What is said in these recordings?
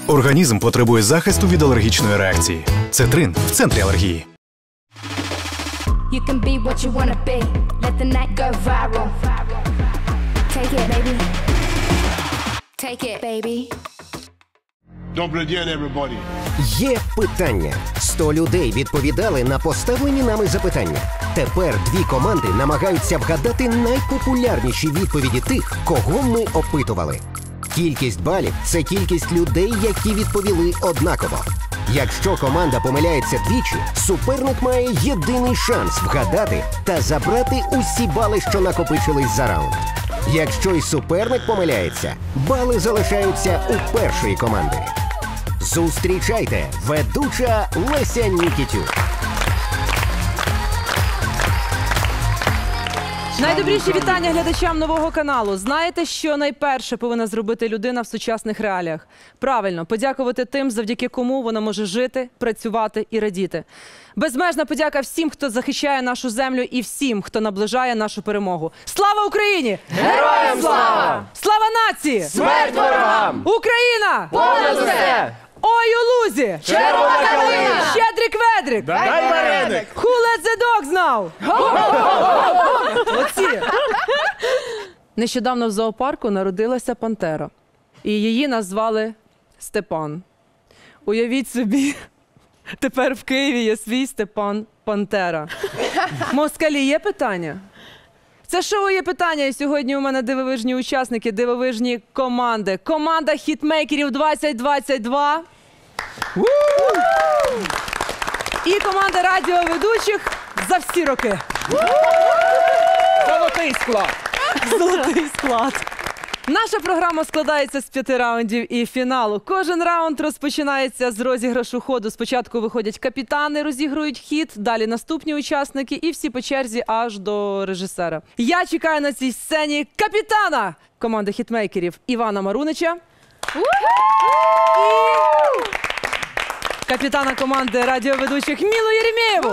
Організм потребує захисту від алергічної реакції. Цетрин в центрі алергії. You can be what you wanna be. Let the night go viral. Take it, baby. Take it, baby. Добрий день, everybody. Є питання. 100 людей відповідали на поставлені нами запитання. Тепер дві команди намагаються вгадати найпопулярніші відповіді тих, кого ми опитували. Кількість балів – це кількість людей, які відповіли однаково. Якщо команда помиляється двічі, суперник має єдиний шанс вгадати та забрати усі бали, що накопичились за раунд. Якщо й суперник помиляється, бали залишаються у першої команди. Зустрічайте, ведуча Леся Нікітюк. Найдобріші вітання глядачам нового каналу. Знаєте, що найперше повинна зробити людина в сучасних реаліях? Правильно, подякувати тим, завдяки кому вона може жити, працювати і радіти. Безмежна подяка всім, хто захищає нашу землю, і всім, хто наближає нашу перемогу. Слава Україні! Героям слава! Слава нації! Смерть ворогам! Україна! Понад усе! Ой, у лузі! Червона калина! Щедрик-ведрик! Дай вареник! Who let the dogs know? Оці. Нещодавно в зоопарку народилася пантера. І її назвали Степан. Уявіть собі, тепер в Києві є свій Степан Пантера. Москалі, є питання? Це шоу «Є питання», і сьогодні у мене дивовижні учасники, дивовижні команди. Команда хітмейкерів 2022. І команда радіоведучих за всі роки. Золотий склад! Золотий склад. Наша програма складається з 5 раундів і фіналу. Кожен раунд розпочинається з розіграшу ходу. Спочатку виходять капітани, розігрують хід, далі наступні учасники і всі по черзі аж до режисера. Я чекаю на цій сцені капітана команди хітмейкерів Івана Марунича і капітана команди радіоведучих Мілу Єремєєву.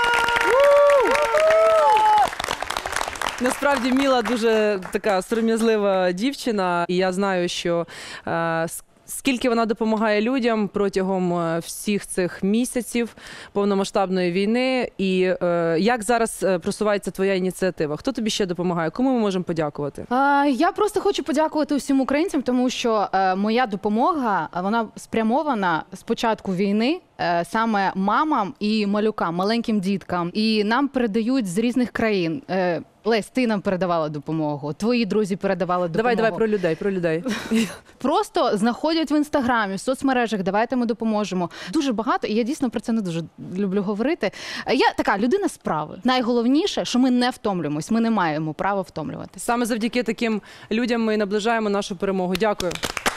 Насправді Міла дуже така сором'язлива дівчина, і я знаю, що скільки вона допомагає людям протягом всіх цих місяців повномасштабної війни, і як зараз просувається твоя ініціатива? Хто тобі ще допомагає? Кому ми можемо подякувати? Я просто хочу подякувати усім українцям, тому що моя допомога, вона спрямована з початку війни саме мамам і малюкам, маленьким діткам. І нам передають з різних країн. Лесь, ти нам передавала допомогу, твої друзі передавали допомогу. Давай про людей. Просто знаходять в Інстаграмі, в соцмережах, давайте ми допоможемо. Дуже багато, і я дійсно про це не дуже люблю говорити. Я така людина справи. Найголовніше, що ми не втомлюємось, ми не маємо права втомлюватися. Саме завдяки таким людям ми наближаємо нашу перемогу. Дякую.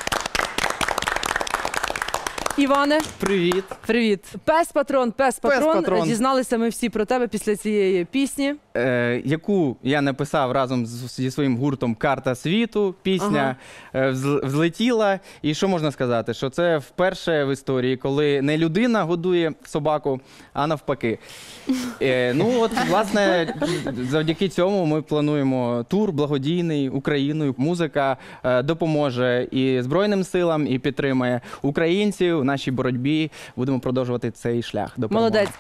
Іване. Привіт. Привіт. Пес-патрон. Дізналися ми всі про тебе після цієї пісні. Яку я написав разом зі своїм гуртом «Карта світу». Пісня взлетіла. І що можна сказати? Що це вперше в історії, коли не людина годує собаку, а навпаки. Ну от, власне, завдяки цьому ми плануємо тур благодійний Україною. Музика допоможе і Збройним силам, і підтримує українців. В нашій боротьбі будемо продовжувати цей шлях до перемоги. Молодець.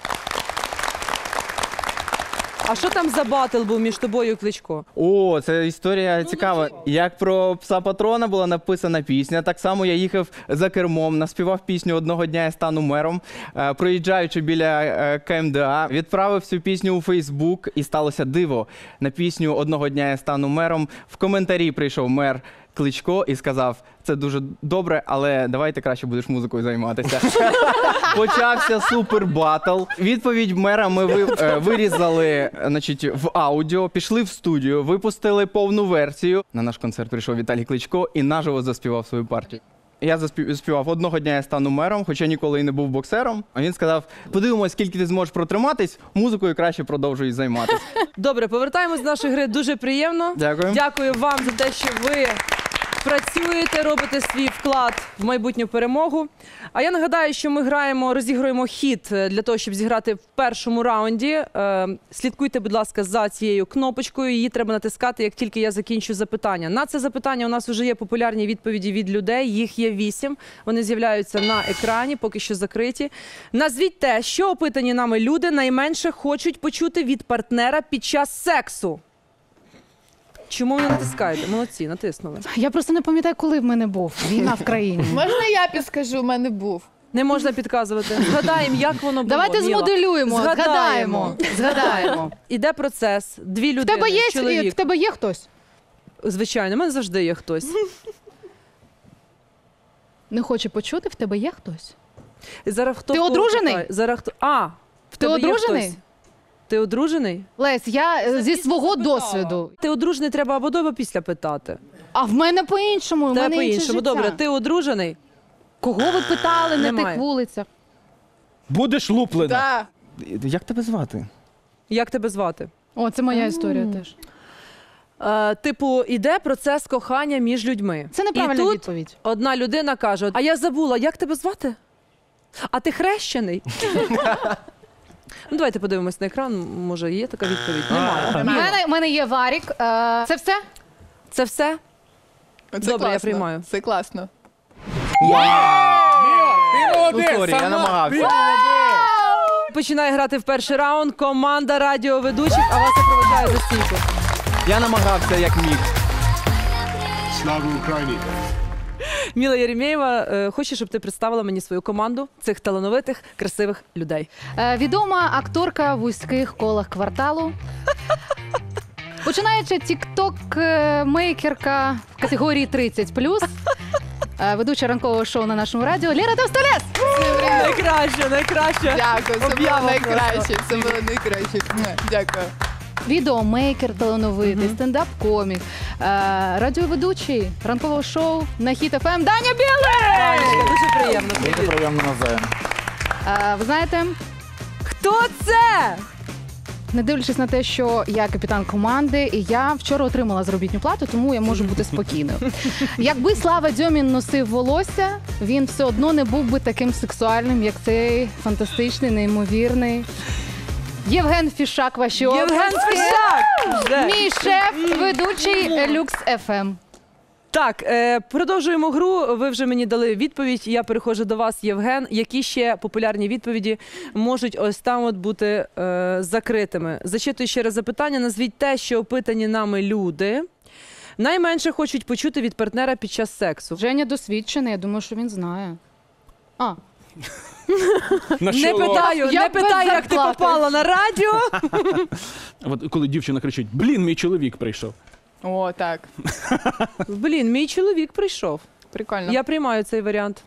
А що там за батл був між тобою і Кличко? О, це історія цікава. Як про пса-патрона була написана пісня, так само я їхав за кермом, наспівав пісню «Одного дня я стану мером», проїжджаючи біля КМДА, відправив цю пісню у Фейсбук, і сталося диво. На пісню «Одного дня я стану мером» в коментарі прийшов мер Кличко і сказав: це дуже добре, але давай ти краще будеш музикою займатися. Почався супер батл. Відповідь мера ми вирізали, значить, в аудіо, пішли в студію, випустили повну версію. На наш концерт прийшов Віталій Кличко і наживо заспівав свою партію. Я заспівав «Одного дня я стану мером», хоча ніколи і не був боксером. А він сказав: подивимось, скільки ти зможеш протриматись, музикою краще продовжуй займатися. Добре, повертаємось до нашої гри. Дуже приємно. Дякую. Дякую вам за те, що ви працюєте, робите свій вклад в майбутню перемогу. А я нагадаю, що ми розігруємо хід для того, щоб зіграти в першому раунді. Слідкуйте, будь ласка, за цією кнопочкою. Її треба натискати, як тільки я закінчу запитання. На це запитання у нас вже є популярні відповіді від людей. Їх є 8. Вони з'являються на екрані, поки що закриті. Назвіть те, що опитані нами люди найменше хочуть почути від партнера під час сексу. Чому ви не натискаєте? Молодці, натиснули. Я просто не пам'ятаю, коли в мене був війна в країні. Можна я підскажу, в мене був. Не можна підказувати. Згадаємо, як воно було. Давайте Міла. змоделюємо, згадаємо. Іде процес. Дві людини, чоловік. В тебе є хтось? Звичайно, в мене завжди є хтось. Не хоче почути, в тебе є хтось? Зараз хто Ти кого одружений? питає? Зараз хто? В Ти тебе є одружений? хтось? Ти одружений? Лесь, я зі свого досвіду. Ти одружений, треба або до, або після питати. А в мене по-іншому, в Те мене інше по-іншому. життя. Добре, ти одружений? Кого ви питали на Немає. тих вулицях? Будеш луплена. Да. Як тебе звати? Як тебе звати? О, це моя історія теж. Типу, іде процес кохання між людьми. Це неправильна І тут відповідь. одна людина каже, а я забула, як тебе звати? А ти хрещений? Ну, давайте подивимось на екран, може є така відповідь? Немає. У мене є Варік. Це все? Це все? Це Добре, класно. я приймаю. Це класно. Ти молодець, Сорі, я сама. намагався. Починає грати в перший раунд команда радіоведучих, а вас запроваджає за стійку. Я намагався як міг. Слава Україні! Міла Єремєєва, хочу, щоб ти представила мені свою команду цих талановитих, красивих людей. Відома акторка в вузьких колах кварталу. Починаючи тік-ток-мейкерка в категорії 30+. Ведуча ранкового шоу на нашому радіо Лера Товстолес. Найкраще. Дякую, це було найкраще. Це було найкраще. Дякую. Відеомейкер талановитий, стендап-комік, радіоведучий ранкового шоу на Хіт ФМ Даня Білий! Дуже приємно. Дуже приємно навзаєм. Ви знаєте, Хто це? не дивлячись на те, що я капітан команди, і я вчора отримала заробітну плату, тому я можу бути спокійною. Якби Слава Дьомін носив волосся, він все одно не був би таким сексуальним, як цей фантастичний, неймовірний Євген Фішак, ваші Євген області. Фішак! Вже. Мій шеф, ведучий Люкс ФМ. Так, продовжуємо гру. Ви вже мені дали відповідь. Я переходжу до вас, Євген. Які ще популярні відповіді можуть ось там от бути закритими? Зачитую ще раз запитання. Назвіть те, що опитані нами люди найменше хочуть почути від партнера під час сексу. Женя досвідчений, я думаю, що він знає. На Не чоло. питаю, Я не питаю, без як ти зарплати. попала на радіо. От коли дівчина кричить: блін, мій чоловік прийшов. О, так. Блін, мій чоловік прийшов. Прикольно. Я приймаю цей варіант.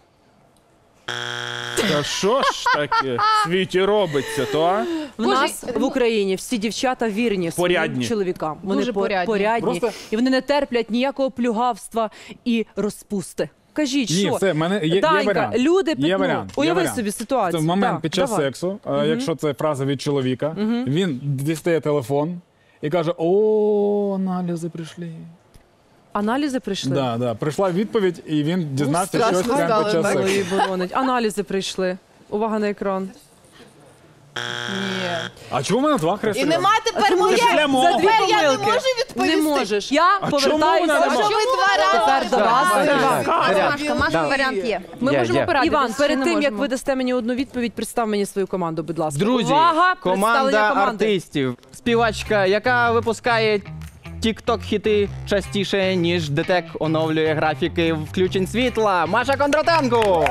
Та що ж таке в світі робиться, то а? В нас в Україні всі дівчата вірні своїм Порядні. чоловікам. Вони Дуже порядні. порядні. Просто- І вони не терплять ніякого плюгавства і розпусти. Кажіть, Ні, що? все, в мене є Данька, варіант. люди Є питну. варіант. Уяви Є варіант. собі ситуацію. В момент Так, під час давай. сексу, якщо це фраза від чоловіка, він дістає телефон і каже: о, аналізи прийшли. Аналізи прийшли? Да. Прийшла відповідь, і він дізнався страшно щось прямо стало, під час так. сексу. Ой, боронить. Аналізи прийшли. Увага на екран. Ні. А чому в мене два хрести? І нема тепер моє. для мого. За дві Тепер я не помилки. можу відповісти. Не можеш. Я чому повертаюся. вона не може? Що ви два рази? Тепер до вас. Машка, варіант є. Ми можемо порадитися. Іван, перед чи не тим, як можемо? ви дасте мені одну відповідь, представ мені свою команду, будь ласка. Друзі, Увага, команда представлення команди. артистів. Співачка, яка випускає тік-ток-хіти частіше, ніж ДТЕК оновлює графіки включень світла. Маша Кондратенко!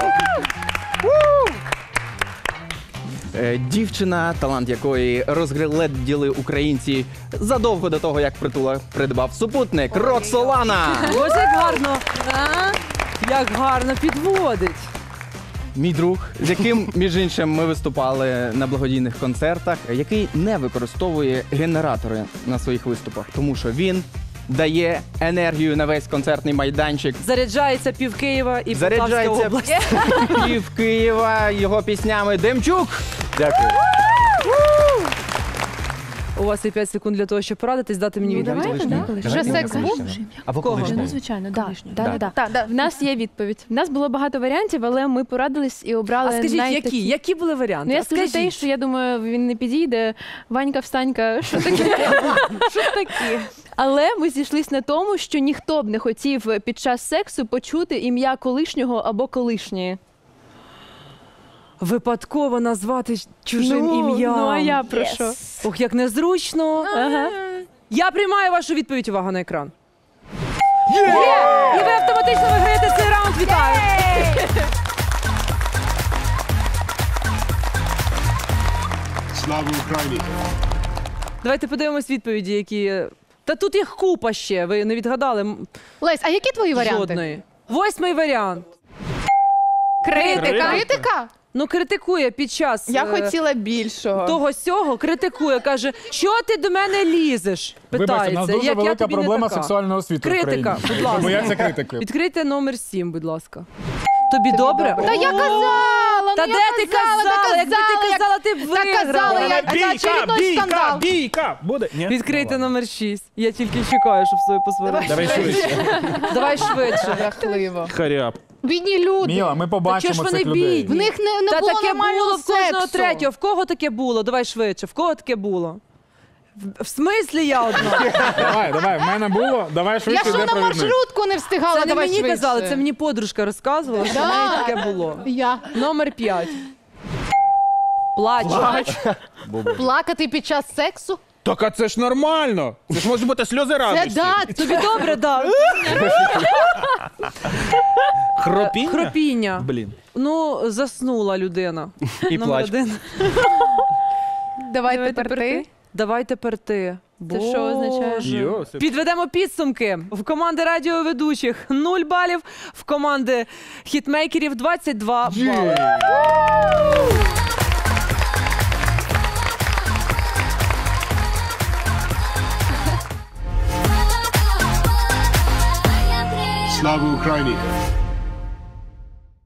Дівчина, талант якої розгледіли українці задовго до того, як Притула придбав супутник. Роксолана! Ось як гарно. Як гарно підводить. Мій друг, з яким, між іншим, ми виступали на благодійних концертах, який не використовує генератори на своїх виступах, тому що він дає енергію на весь концертний майданчик. Заряджається пів Києва і Полтавська Заряджається область. пів Києва його піснями. Демчук! Дякую. У вас є 5 секунд для того, щоб порадитись, дати мені відповідь. Вже секс був? Або Кого? колишній. Ну, звичайно, так. В нас є відповідь. В нас було багато варіантів, але ми порадились і обрали А скажіть, найтакі. які були варіанти? Ну, я А скажу скажіть. те, що я думаю, він не підійде. Ванька, встанька, що таке? Що таке? Але ми зійшлись на тому, що ніхто б не хотів під час сексу почути ім'я колишнього або колишньої. Випадково назвати чужим ім'ям. Ну, а я про що? Ох, як незручно. Ага. Я приймаю вашу відповідь. Увага на екран. Є! І ви автоматично виграєте цей раунд. Вітаю! Слава Україні! Давайте подивимось відповіді, які... Та тут їх купа ще, ви не відгадали Лесь, а які твої варіанти? жодної. 8-й варіант. Критика? Ну, критикує під час Я хотіла більшого. того сього, критикує, каже, що ти до мене лізеш? Вибачте, у Питається, нас дуже як я велика тобі не проблема така. сексуальної освіти в Критика, Україні. будь ласка. Бояться критики. Відкрийте номер 7, будь ласка. Тобі добре? Та я казала, Та ну де я ти казала, казала? Якби ти казала, ти б Та казала, виграла. я очередной скандал. бійка! Буде? Ні? Відкрийте номер 6. Я тільки чекаю, щоб свою посварити. Давай швидше. Давай швидше. Жахливо. Харяб. Бідні люди. Міла, ми Та чого побачимо ж вони цих людей. бідні? В них не Та було таке нормального було в кожного сексу. третього. В кого таке було? Давай швидше. В кого таке було? В смислі я одна? Давай, в мене було. Давай Я швидше, що йде на провідник. маршрутку не встигала, Це не давай мені швидше. казали, це мені подружка розказувала, що в неї таке було. Я. Номер 5. Плач. Плакати під час сексу? Так, а це ж нормально. Це ж можуть бути сльози Це радості. да. Тобі добре, да. Хропіння? Хропіння. Блін. Ну, заснула людина. І Номер плач. 1. Давай тепер ти. Давай тепер ти. Це що означає? Боже. Йосип. Підведемо підсумки. В команди радіоведучих 0 балів, в команди хітмейкерів 22 бали. Слава Україні!